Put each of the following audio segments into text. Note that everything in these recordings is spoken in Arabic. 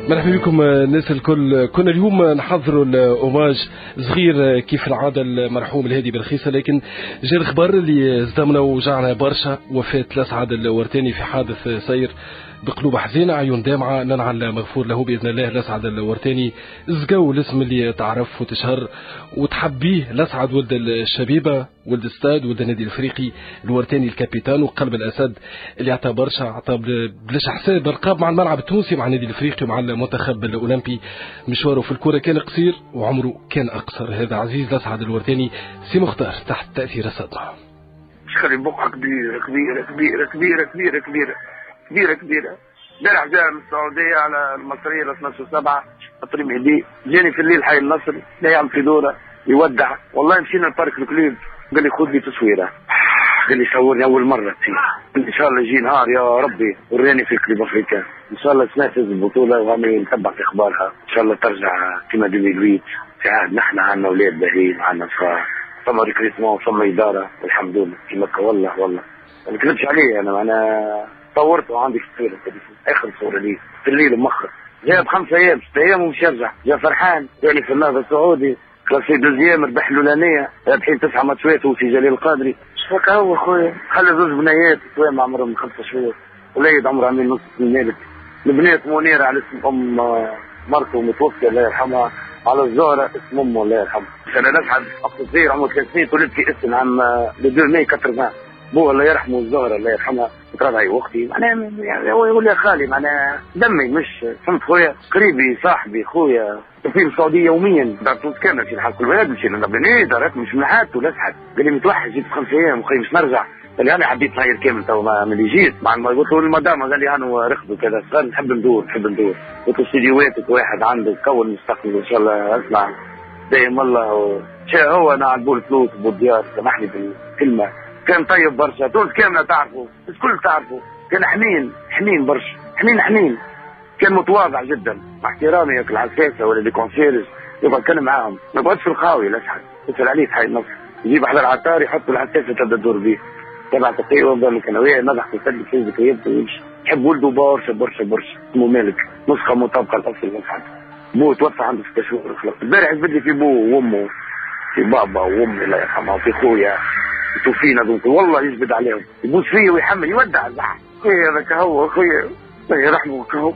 مرحبا بكم الناس الكل. كنا اليوم نحضروا الأوماج صغير كيف العادة المرحوم الهادي بالخيصة، لكن جاء الخبر اللي صدمنا وجعنا برشا. وفاة الأسعد الورتاني في حادث سير بقلوب حزينة عيون دامعة، ننعل مغفور له بإذن الله. الأسعد الورتاني زقاو الاسم اللي تعرف وتشهر وتحبيه. الأسعد ولد الشبيبة، ولد الستاد، ولد النادي الافريقي. الورتاني الكابيتان وقلب الاسد اللي عطى برشا، عطى بلاش حساب القاب مع الملعب التونسي، مع النادي الافريقي ومع المنتخب الاولمبي. مشواره في الكرة كان قصير وعمره كان اقصر. هذا عزيز الأسعد الورتاني. سي مختار تحت تأثير الصدمة. مش خلي بقعة كبيرة كبيرة كبيرة كبيرة كبيرة كبيرة كبيرة كبيرة. امبارح جاء من السعودية على المصرية ل 12/7 قطري مهدي، جاني في الليل حي النصر لا يعمل في دورة يودع. والله مشينا لبارك الكليب، قال لي خذ لي تصويرة، قال لي صورني أول مرة فيه. إن شاء الله يجي نهار يا ربي وراني في كليب أفريقيا. إن شاء الله سمعت البطولة وعمي نتبع في أخبارها. إن شاء الله ترجع كما 2008 في عهد نحن عنا أولاد باهيين، عنا صغار، ثم ريكريتمون ثم إدارة والحمد لله في مكة. والله ما نكذبش عليه، أنا صورته وعندي صورة آخر صورة لي في الليل مخر. جاء ب5 أيام 6 أيام ومش يرجع. جاء فرحان يعني في النهضة السعودي كلاسي دوزيام، ربح الأولانية بحين 9 ماتشات وفي جليل القادري. شفاك هو خويا، خلى 2 بنيات توام عمرهم 5 شهور، وليد عمره عامل نص من مالك. البنية منيرة على اسم أم مرته متوفية الله يرحمها، على الزهرة اسم أمه الله يرحمها. أنا نسعد أخت صغير عمره 3 سنين ولدت في اسم عام 2080. بوه الله يرحمه الزهرة الله يرحمها ترضعي واختي. معناها يعني هو يقول لي خالي، معناها دمي مش فهمت خويا، قريبي صاحبي خويا في السعودية يوميا. دارت كامل في الحال كل واحد مشينا نبني دارت مش من حالته لسحت. قال لي متوحش جيت 5 أيام وخي مش نرجع. قال لي انا عديت نهار كامل تو من اللي جيت مع ما قلت له المدام، قال لي انا رخص وكذا صار نحب ندور قلت له استديوهاتك واحد عنده كون مستقبل ان شاء الله اسمع دايم الله شيء. هو انا على بول فلوس بوديار سامحني بالكلمه، كان طيب برشا. تونس كامله تعرفه، الكل تعرفه، كان حنين برشا، حنين كان متواضع جدا مع احترامي ياك العساسه ولا لي كونسيرج يبقى نتكلم معاهم، ما يقعدش في الخاوي لا سحب. تسال عليه في حي النصر يجيب احلى العطار يحط العساسه تبدا تدور بيه تبع تقيه ويفضل الكنويه نضح تسلك في ذكرياته ويمشي. يحب ولده برشا اسمه مالك، نسخه مطابقه الاصل من حد. بوه توفى عنده 6 شهور خلق. امبارح بدي في بوه وامه، في بابا وامي الله يرحمها، وفي خويا وفينا ذوك والله يجبد عليهم، يبوس فيه ويحمل يودع الزعل. خويا هذاك هو خويا الله يرحمه كهو.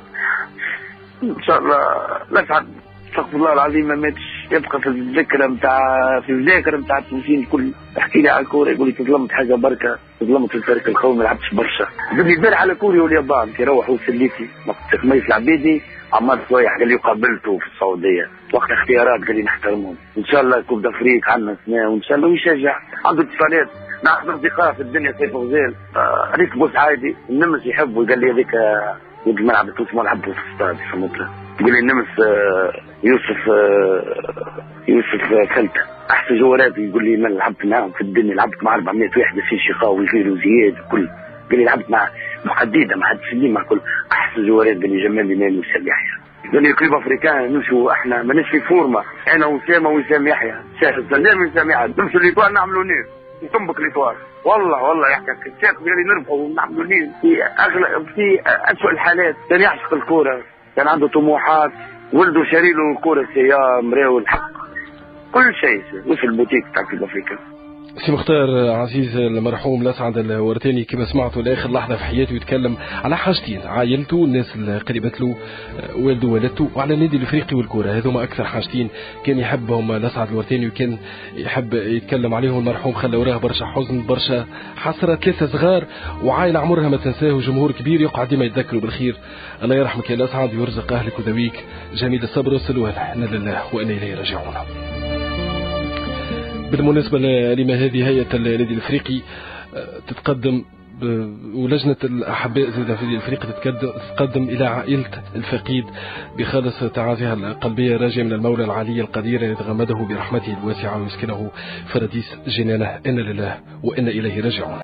ان شاء الله لا تعد استغفر الله العظيم ما ماتش، يبقى في الذاكره نتاع التونسيين الكل. احكي لي على الكوره يقول لي تظلمت حاجه بركه، تظلمت في الفريق القومي ما لعبتش برشا. بدي البارح على كوري واليابان كي روح وسليتي ميس العبيدي عمار صويح قال لي قابلته في السعوديه وقت اختيارات قال لي نحترمهم. ان شاء الله كوب دافريك عندنا سنه وان شاء الله ويشجع عنده اتصالات. ناخذ اصدقاء في الدنيا سيف غزال ريك بوسعايدي النمس يحبه، قال لي هذيك ولد الملعب التونسي ما لعبته في الاستاد فهمت. يقول لي النمس يوسف خلته احسن جوارات. يقول لي ما لعبت معاهم في الدنيا، لعبت مع 400 واحد في شقاوي في وزياد الكل. قال لي لعبت مع محدده مع السنين مع كل احسن جوارات. قال لي جمال امام وسام يحيى. قال لي كليب افريكان نمشوا احنا ماناش في فورمه، انا وسام وسام يحيى شاهد سلام وسام يحيى نمشوا ليطوار نعملوا نيل نطبق ليطوار. والله يحكي الشيخ قال لي نربحوا ونعملوا نيل في اسوء الحالات. كان يعشق الكوره، كان عنده طموحات، ولده شاري له كوره سيارة مراوي الحق كل شيء وفي البوتيك تاع كليب افريكان. سي مختار عزيز المرحوم الأسعد الورتاني كما سمعتوا لاخر لحظه في حياته يتكلم على حاجتين: عائلته، الناس اللي قريبت له، والده ووالدته، وعلى النادي الافريقي والكره. هذوما اكثر حاجتين كان يحبهم الأسعد الورتاني وكان يحب يتكلم عليهم. المرحوم خلى وراه برشا حزن برشا حسره، 3 صغار وعائله عمرها ما تنساه وجمهور كبير يقعد ديما يتذكروا بالخير. الله يرحمك يا الأسعد ويرزق اهلك وذويك جميل الصبر والسلوان. انا لله وانا اليه راجعون. بالمناسبة لما هذه هيئة النادي الافريقي تتقدم ولجنة الأحباء زي النادي الافريقي تتقدم إلى عائلة الفقيد بخالص تعازيها القلبية، راجع من المولى العلي القدير أن يتغمده برحمته الواسعة ويسكنه فراديس جنانه. إنا لله وإنا إليه راجعون.